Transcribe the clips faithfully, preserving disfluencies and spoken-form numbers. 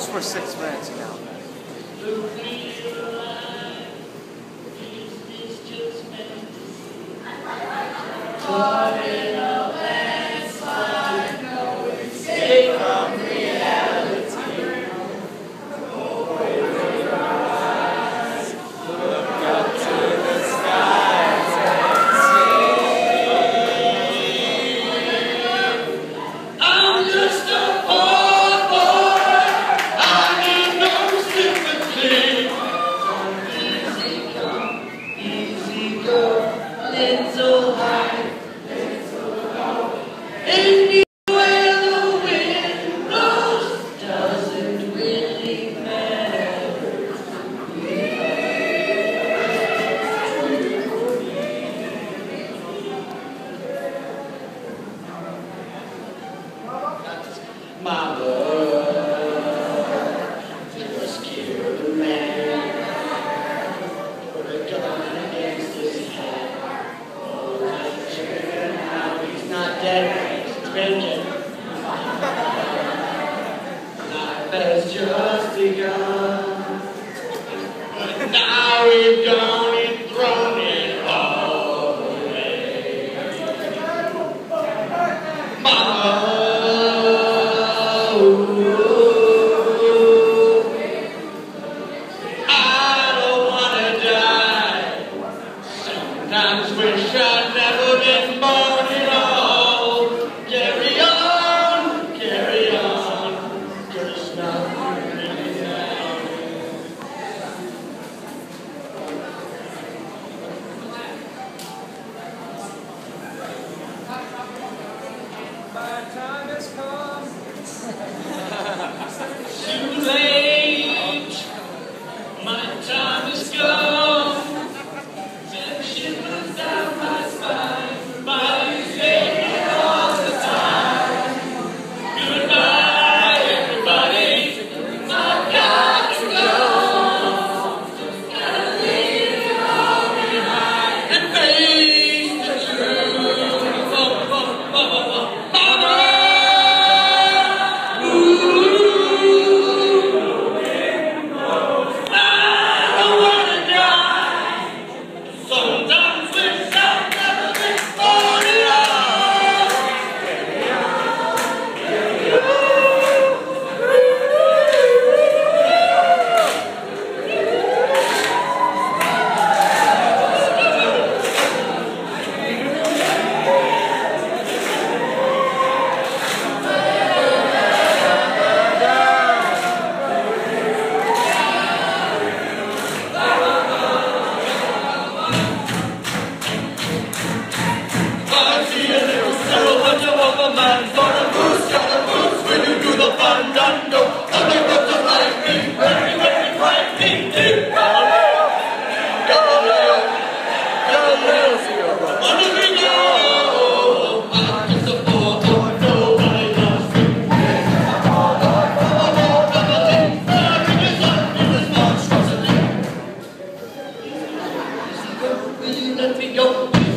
just for six minutes, you know. Has just begun, but now we've gone and thrown it all away. Mama, ooh, I don't wanna die. Sometimes wish I'd never been born at all. Carry on, carry on, 'cause nothing really matters. My time has come. Too late, my time is gone. Send shivers down my spine, body's aching all the time. Goodbye, everybody, I've got to go. Gotta leave it all behind and face the truth. Oh, oh, oh, oh, oh. Mama! Sometimes wish I'd never been born at all. I see a little settle on your upper man. For a goose, got a goose when you do the fandango. Other roads of lightning, very, very frightening. Deep Galileo, Galileo, Galileo, under the go. I'm just a poor boy, nobody loves me. Bearing his life in this monstrosity. Will you let me go?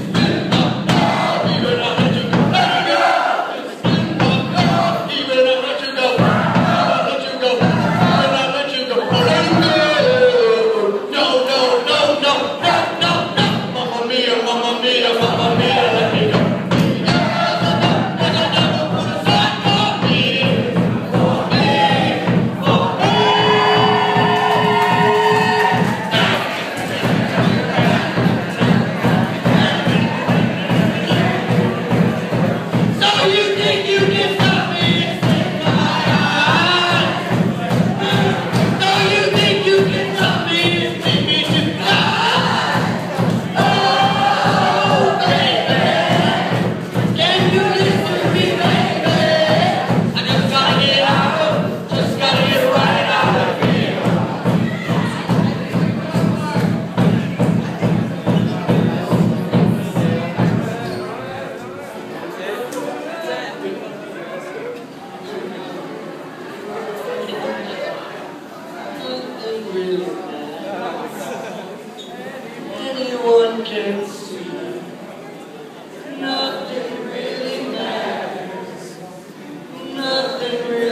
Anyone can see nothing really matters. Nothing really